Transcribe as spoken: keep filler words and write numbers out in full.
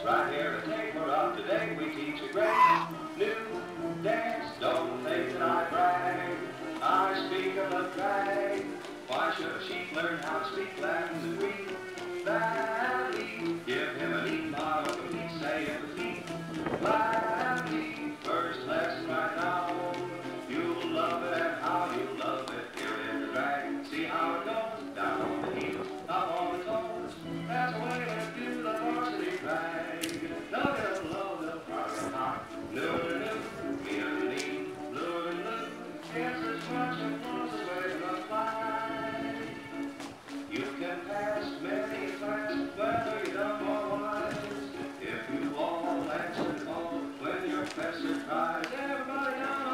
right here to take her up today. We teach a great new dance. Don't think that I brag. I speak of a drag. Why should a sheep learn how to speak Latin in Green Valley? Give him a neat model of me, say it with me. Gladly, first lesson right now. You'll love it and how you love it. Here in the drag, see how it goes. Down on the heels, up on the toes. That's the way to do the varsity drag. No, no, no, no, no, no, no, no, me and me, blue and blue. Yes, as much as was the way to fly. You can pass many class, whether you're dumb or wise. If you all answer the call when your professor tries, everybody knows.